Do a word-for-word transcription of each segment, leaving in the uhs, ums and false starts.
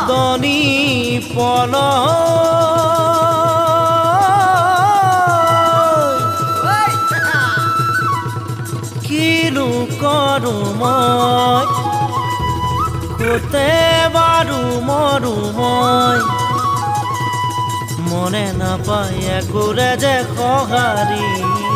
দনি পল কিনো কৰো মই কোতে বাৰু মৰু মই মনে নাপায় একোৰে যে সঁহাৰি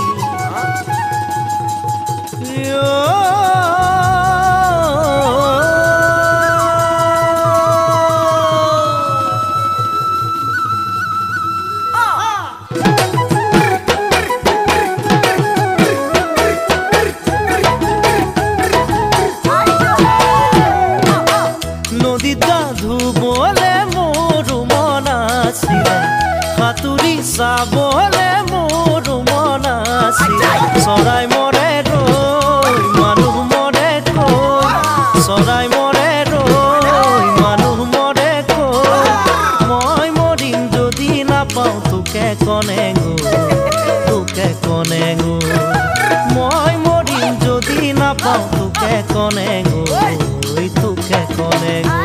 নদীত গা ধুবলে মোৰ মন আছিলে সাঁতুৰি চাবলে মোৰ মন আছিলে চৰাই মৰে ৰৈ মানুহ মৰে কৈ চৰাই মৰে ৰৈ মানুহ মৰে কৈ মই মৰিম যদি নাপাওঁ তোকে কনে গো তোকে কনে গো মই মৰিম যদি নাপাওঁ তোকে কনে গো তোকে কনে গো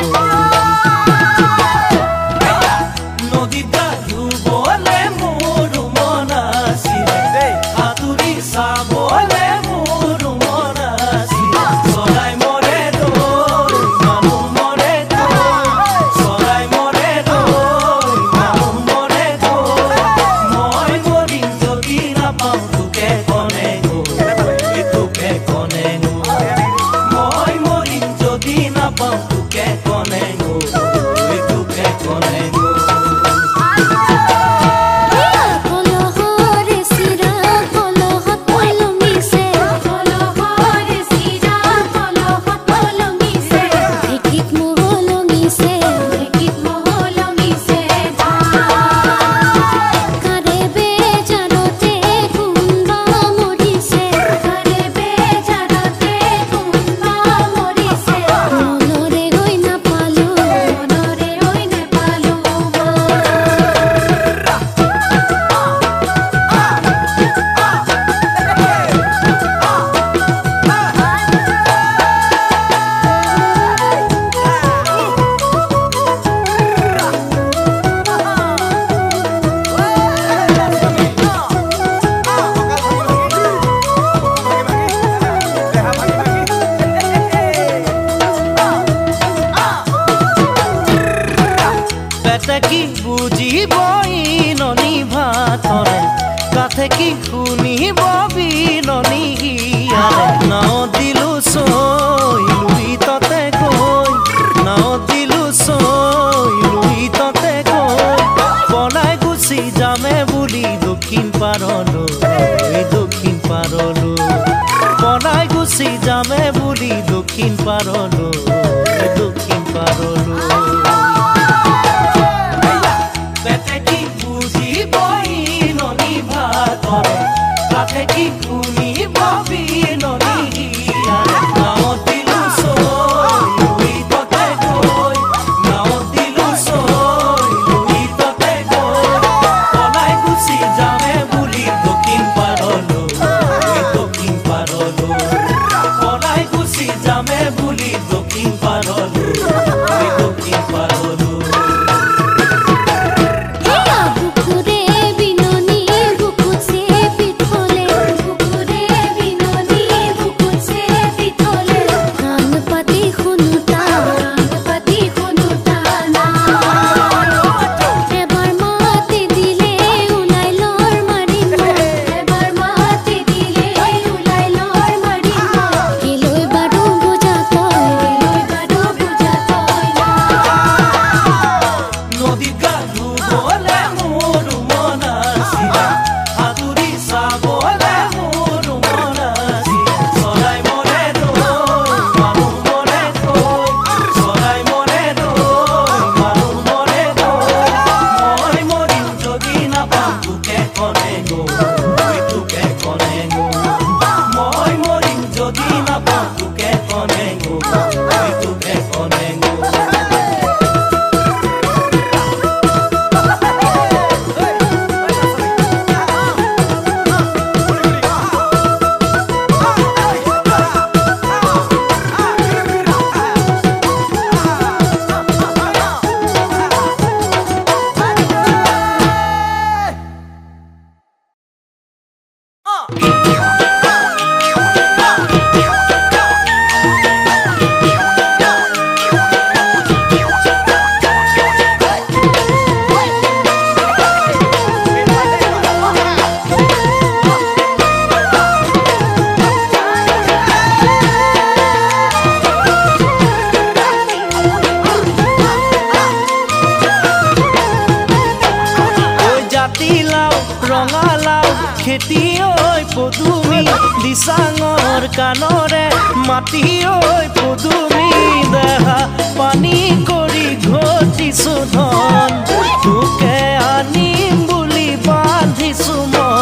নদীত গা ধুবলে মোৰ মন আছিলে সাঁতুৰি চাবলে মোৰ মন আছিলে চৰাই মৰে ৰৈ মানুহ মৰে কৈ চৰাই মৰে ৰৈ মানুহ মৰে কৈ মই মৰিম যদি নাপাওঁ তোকে কনে গো তোকে কনে গো মই মৰিম যদি নাপাওঁ তোকে কনে গো তোকে কনে গো কি বুঝিব ননি ভাতরে কাথে কি শুনিব বিননি হিয়ারে নাও দিলু সই লুই ততে গৈ নাও দিলু সই লুই ততে গৈ পলাই গুচি যামে বুলি দক্ষিণ পাৰলো দক্ষিণ পাৰলো পলাই গুচি যামে বুলি দক্ষিণ পাৰলো দক্ষিণ পাৰলো কি শুনিব বিননি হিয়াৰে নাও দিলু সই লুই ততে গৈ নাও দিলু সই লুই ততে গৈ পলাই গুচি যামে বুলি দক্ষিণ পাৰলো দক্ষিণ পাৰলো পলাই গুচি যামে বুলি দক্ষিণ পাৰলো দক্ষিণ পাৰলো ৰঙালাও খেতি ঐ পদুমি দিচাঙৰ কাণৰে মাটি ঐ পদুমি দেহা পানী কৰি ঘটিছো ধন তোকে আনিম বুলি বান্ধিছো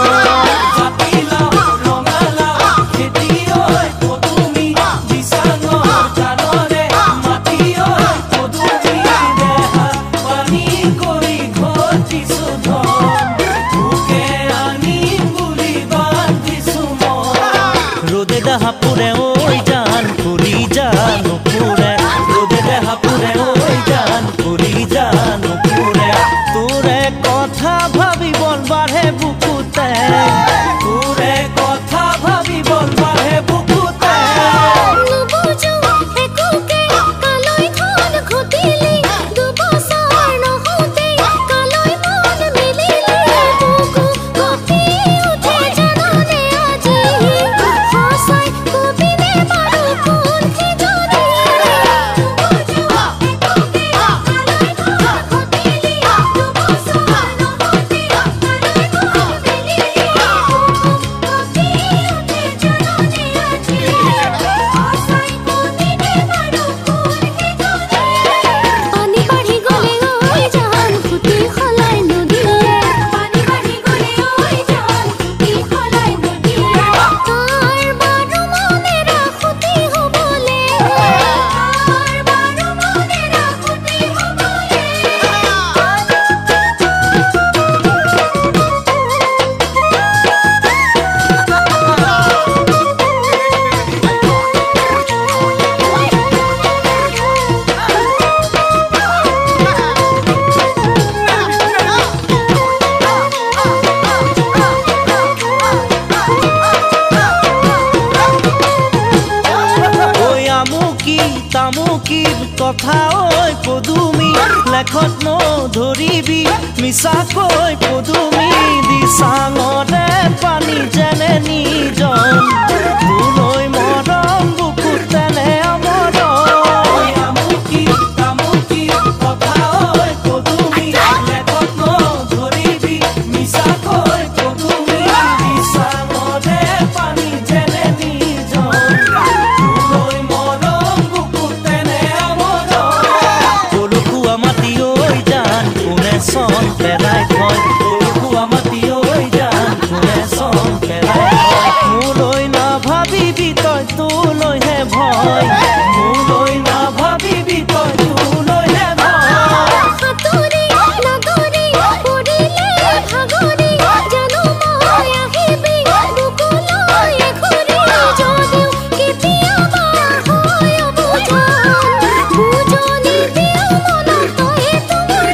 হাপুরে ওই জান পুরি জান পুরে রোদে হাপুরে ওই জান পুরি জান পুরে তোরে কথা ভাবি বল বাড়ে বুকুতে তোরে কথা ভাবি বল বাড়ে বুকুতে বুঝো একুকে কালই ধন ঘটিলি দুবছৰ নহতে কালই মন মিলিলি বুকু কপি উঠে জাননে আজি হসাই কবিনে বারো কোন কি জনি বুঝো একুকে কালই ধন ঘটিলি দুবছৰ নহতে কালই মন মিলিলি বুকু কপি উঠে জাননে আজি হসাই কবিনে বারো কোন কি জনি পানি বাঢ়ি গলে ওই জান ফুটি খলাই নদীয়ে পানি বাঢ়ি গলে ওই জান ফুটি খলাই নদীয়ে তাৰ বাৰো মনেৰা ফুটি হবলে তাৰ বাৰো মনেৰা ফুটি হবলে ওই আমুকি তামুকি কথা ঐ পদুমি লেখত নধৰিবি মিছাকৈ পদুমি দিচাঙৰে পানী যেনে নিজন তোলৈ মৰম বুকুত তেনে অমৰণ আমুকি তামুকি কথা ঐ পদুমি লেখত নধৰিবি মিছাকৈ পদুমি দিচাঙৰে পানী যেনে নিজন তোলৈ মৰম বুকুত তেনে অমৰণ পলসুৱা মাটি ঐ জান কোনে চন পেলাই থয় পলসুৱা মাটি ঐ জান কোনে চন পেলাই থয় মোলৈ নাভাবিবি তই তোলৈহে ভয় মোলৈ নাভাবিবি তই তোলৈহে ভয় হাতুৰি নদৰি পৰিলে ভাগৰি জানো মই আহিবি বুকুলৈ ঘূৰি যদিও কেতিয়াবা হয় অবুঝন বুজনি দিও মনত তই তোমাৰ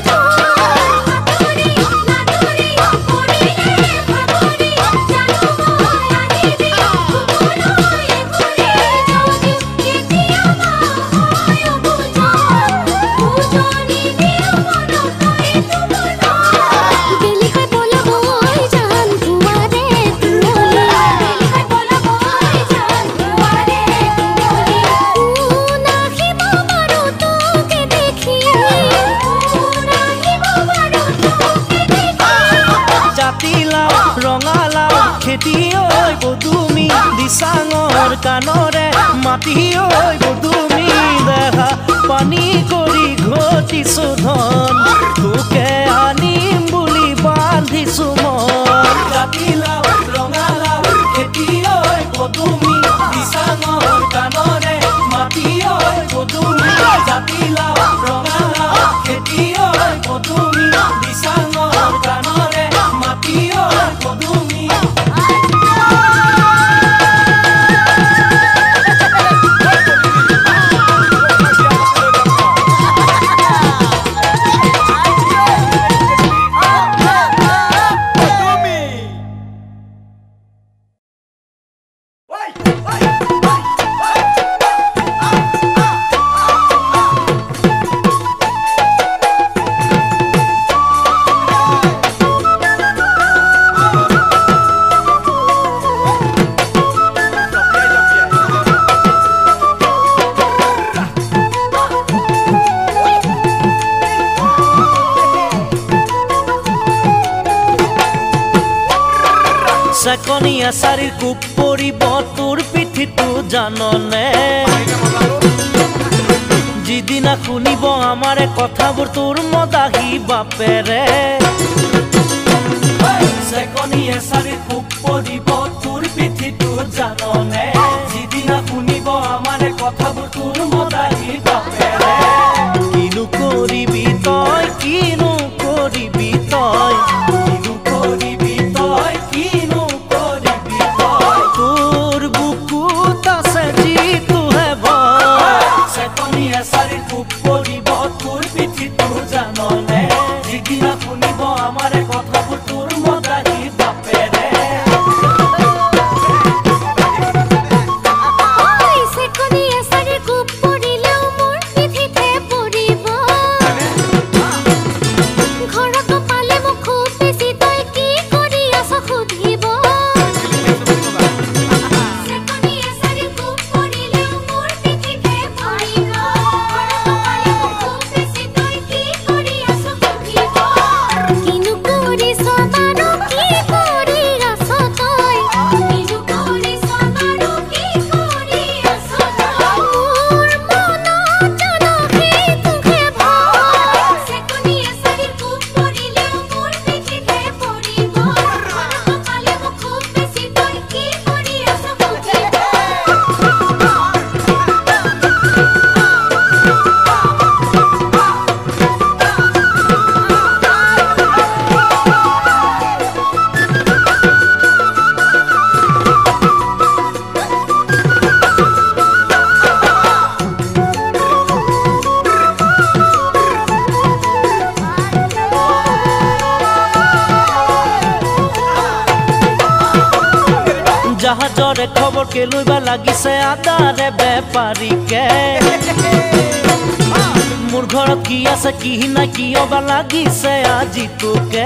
হাতুৰি নদৰি পৰিলে ভাগৰি জানো মই আহিবি বুকুলৈ ঘূৰি যদিও কেতিয়াবা হয় অবুঝন বুজনি দিও মনত তই তোমাৰ বেলি খাই পলাব ওই জান কুঁৱাৰে তুঁৱলি বেলি খাই পলাব ওই জান কুঁৱাৰে তুঁৱলি কোন আহিব বাৰু তোকে দেখি কোন আহিব বাৰু তোকে দেখি জাতিলাও ৰঙালাও খেতি ঐ পদুমি দিচাঙৰ কাণৰে মাটি ঐ পদুমি দেহা পানী কৰি ঘটিছো ধন তোকে আনিম বুলি বান্ধিছো মন জাতিলাও ৰঙালাও খেতি ঐ পদুমি দিচাঙৰ কাণৰে মাটি ঐ পদুমি জাতিলাও ৰঙালাও খেতি ঐ পদুমি দিচাঙৰ কাণৰে মাটি ঐ পদুমি চেকনিয়া চাৰিৰ কোব পৰিব তোৰ পিঠিটো জাননে যিদিনা শুনিব আমাৰে কথাবোৰ তোৰ মদাহী বাপেৰে চেকনিয়া চাৰিৰ কোব পৰিব তোৰ পিঠিটো জাননে যিদিনা শুনিব আমাৰে কথাবোৰ তোৰ মদাহী বাপেৰে কিনো কৰিবি তই কিনো কৰিবি তই কিনো কৰিবি তই কিনো কৰিবি তই তোৰ বুকুত আছে যিটোহে ভয় চেকনিয়া চাৰিৰ কোব পৰিব তোৰ পিঠিটো জাননে যিদিনা শুনিব আমাৰে কথাবোৰ তোৰ মদাহী বাপেৰে চেকনিয়া চাৰিৰ কোব পৰিলেও মোৰ পিঠিতে পৰিব ঘৰত পালে মোক খুব বেছি তই কি কৰি আছ সুধিব চেকনিয়া চাৰিৰ কোব পৰিলেও মোৰ পিঠিতে পৰিব ঘৰত পালে মোক খুব বেছি তই কি কৰি আছ সুধিব কিনো কৰিছ বাৰু কি কৰি আছ তই কিনো কৰিছ বাৰু কি কৰি আছ তই মোৰ মনত জানো সেইটোহে ভয় চেকনিয়া চাৰিৰ কোব পৰিলেও মোৰ পিঠিতে পৰিব ঘৰত পালে মোক খুব বেছি তই কি কৰি আছ সুধিব জাহাজৰে খবৰ কেলৈবা লাগিছে আদাৰে বেপাৰীকে মোৰ ঘৰত কি আছে কি নাই কিয়বা লাগিছে আজি তোকে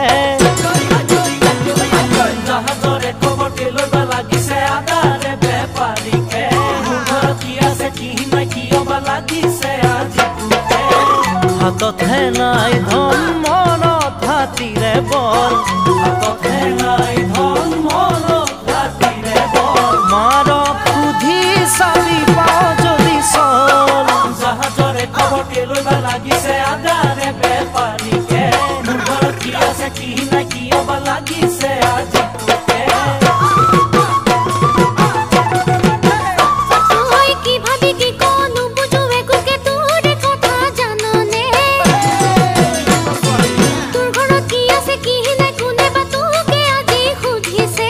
জাহাজৰে খবৰ কেলৈবা লাগিছে আদাৰে বেপাৰীকে মোৰ ঘৰত কি আছে কি নাই কিয়বা লাগিছে আজি তোকে হাততহে নাই ধন মনত হাতীৰে বল হাততহে নাই ধন মনত হাতীৰে বল মাৰক সুধি চাবি পাওঁ যদি চল জাহাজৰে খবৰ কেলৈবা লাগিছে আদাৰে বেপাৰীকে মোৰ ঘৰত কি আছে কি নাই কিয়বা লাগিছে আজি তোকে তই কি ভাবি কি কোনো বুজো একোকে তোৰ কথা জাননে তোৰ ঘৰত কি আছে কি নাই কোনে বা তোকে আজি সুধিছে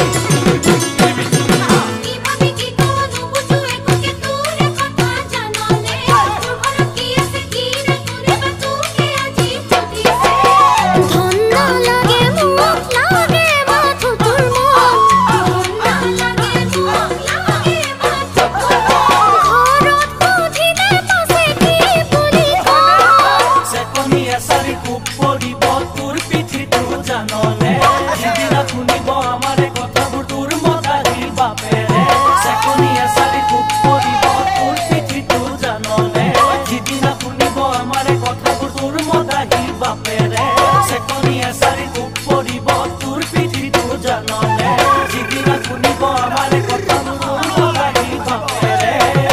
কি ভাবি কি কোনো বুজো একোকে তোৰ কথা জাননে তোৰ ঘৰত কি আছে কি নাই কোনে বা তোকে আজি সুধিছে ধন নালাগে মোক লাগে মাথো তোৰ মন ধন নালাগে মোক লাগে মাথো তোৰ মন ঘৰত সুধিলে পাছে কি বুলি কয় চেকনিয়া চাৰিৰ কোব পৰিব তোৰ পিঠিটো জাননে যিদিনা শুনিব আমাৰে কথাবোৰ তোৰ মদাহী বাপেৰে চেকনিয়া চাৰিৰ কোব পৰিব তোৰ পিঠিটো জাননে যিদিনা শুনিব আমাৰে কথাবোৰ তোৰ মদাহী বাপেৰে চেকনিয়া চাৰিৰ কোব পৰিব তোৰ পিঠিটো জাননে যিদিনা শুনিব আমাৰে কথাবোৰ তোৰ মদাহী বাপেৰে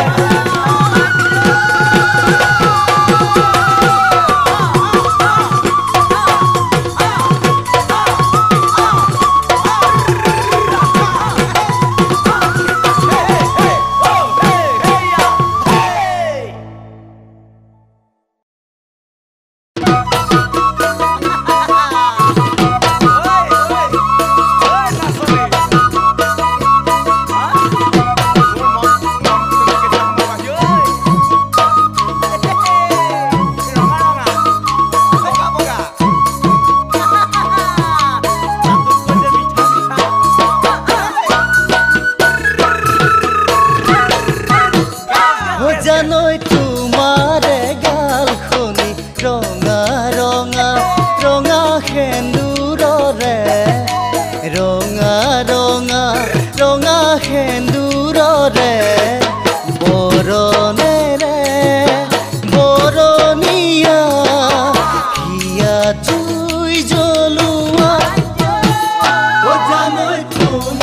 জানৈ তোমাৰে গাল খনি ৰঙা ৰঙা ৰঙা সেন্দুৰৰে ৰঙা ৰঙা ৰঙা সেন্দুৰৰে বৰণেৰে বৰণীয়া হিয়া জুই জ্বলোৱা জানৈ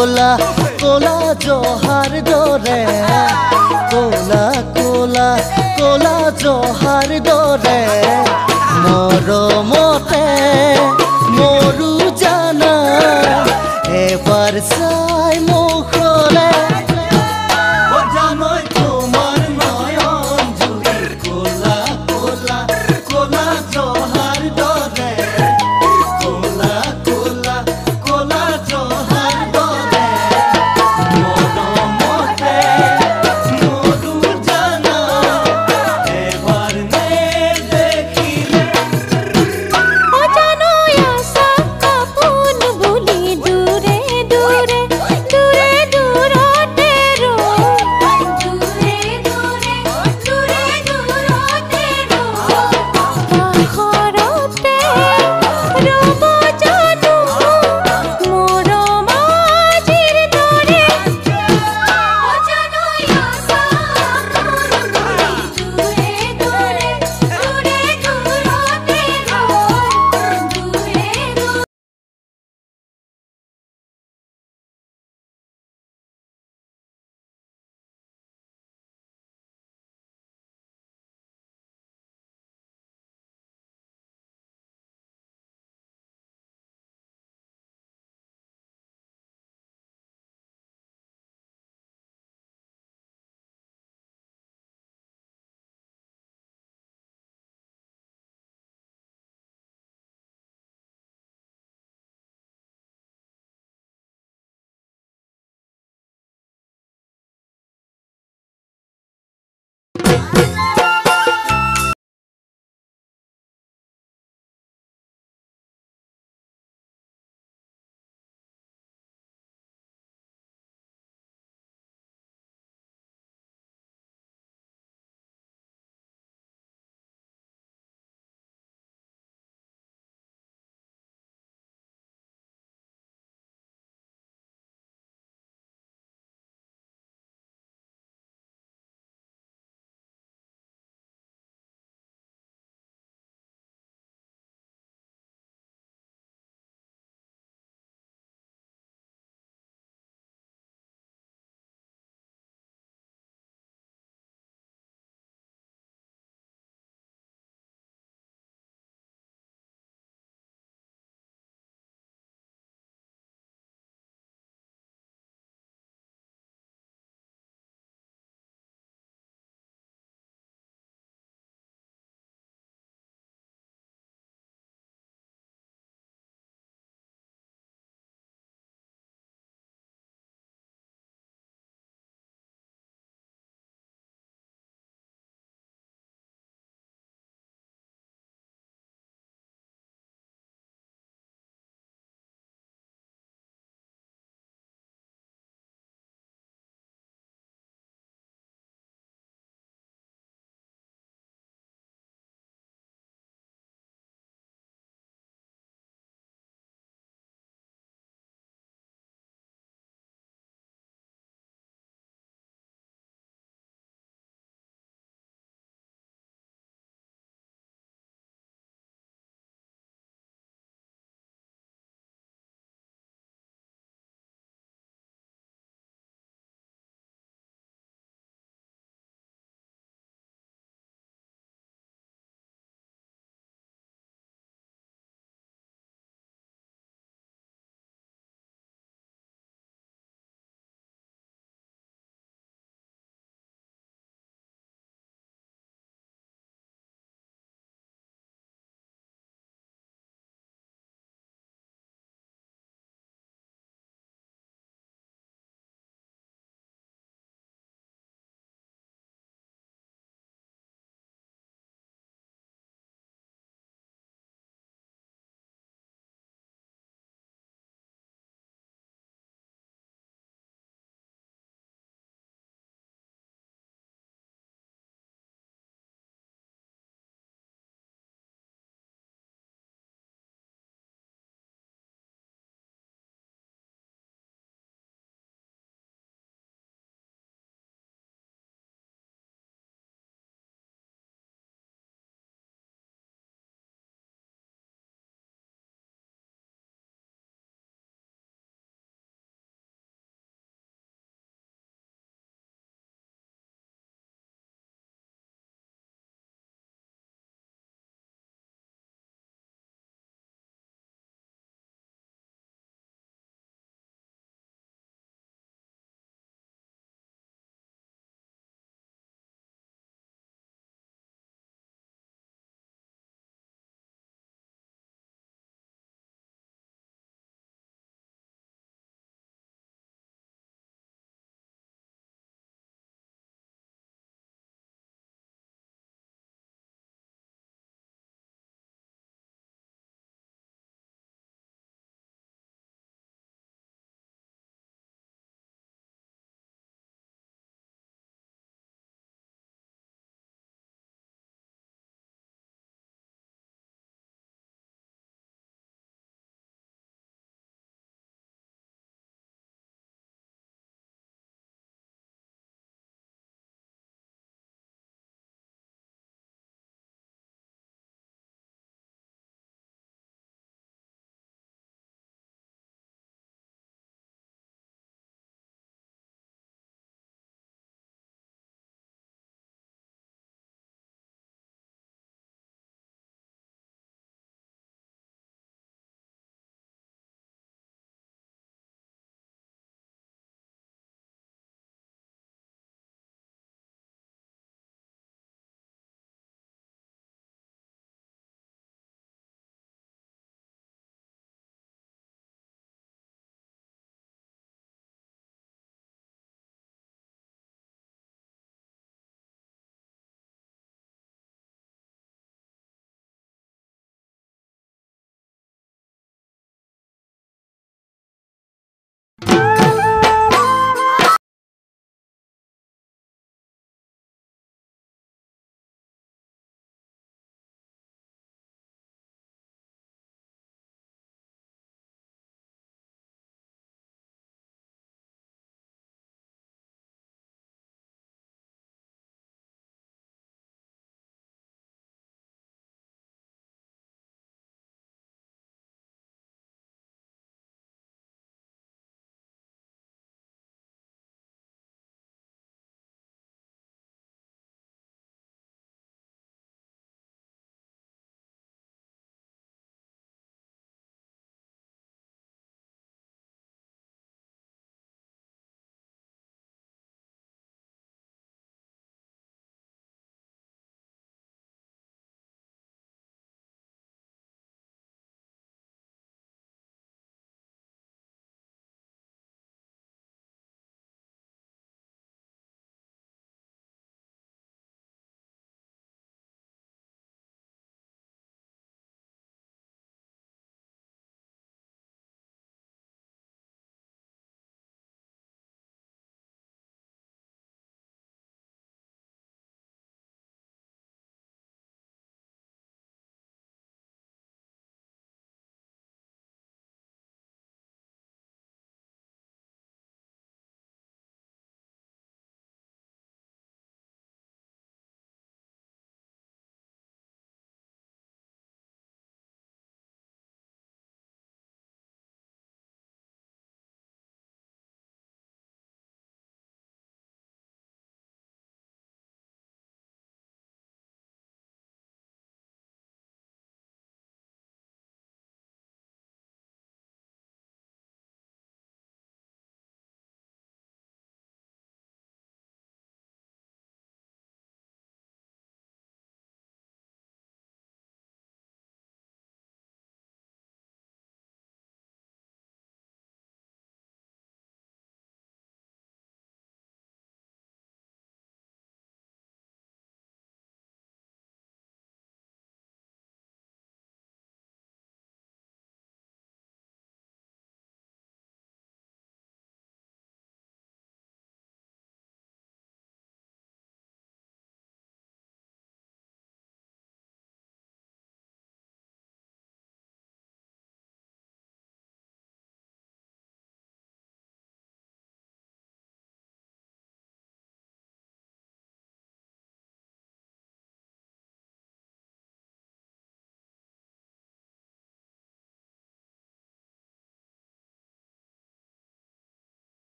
কোলা কোলা জহাৰ দৰে কোলা কোলা কোলা জহাৰ দৰে মৰমতে মৰু জানা এবাৰ চাই মুখলে জানৈ তোমাৰ নয়ন জুৰি কোলা কোলা কোলা জহাৰ দৰে কোলা কোলা কোলা জহাৰ দৰে মৰমতে মৰু জানা এবাৰ নেদেখিলে অজানো আশা কাপোন বুলি দূৰে দূৰে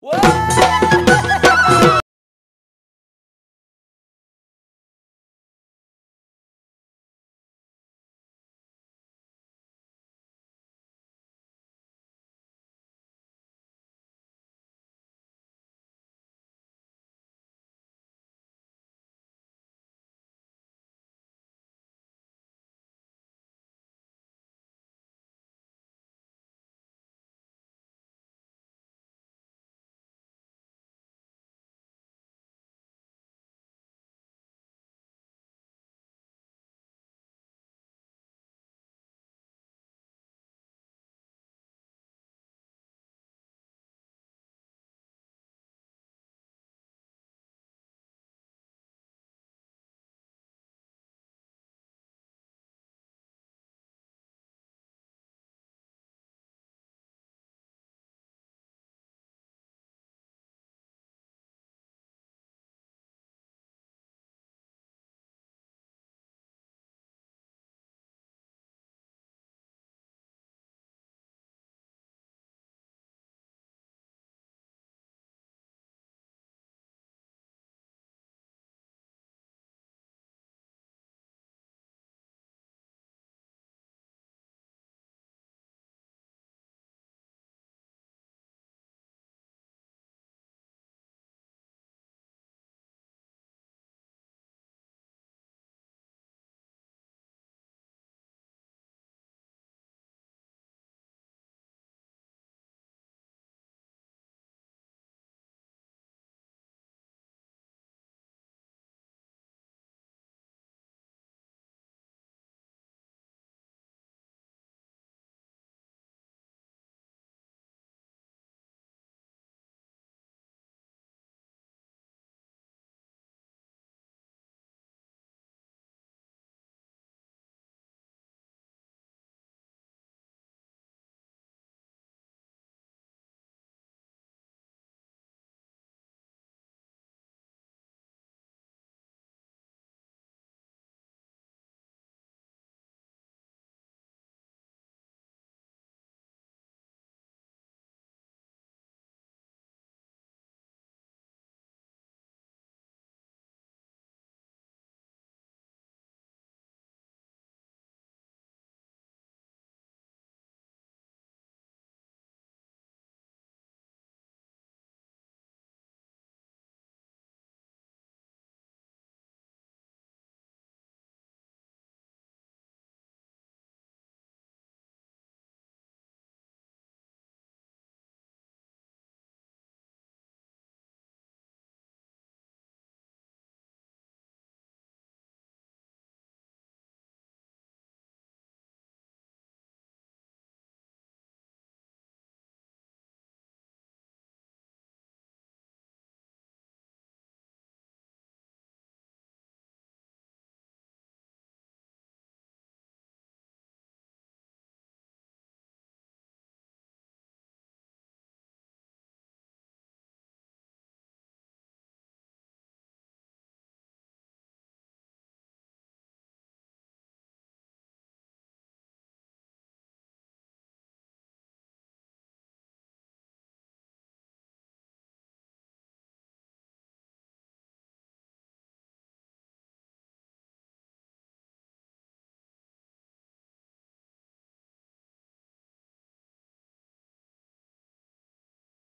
Whoa!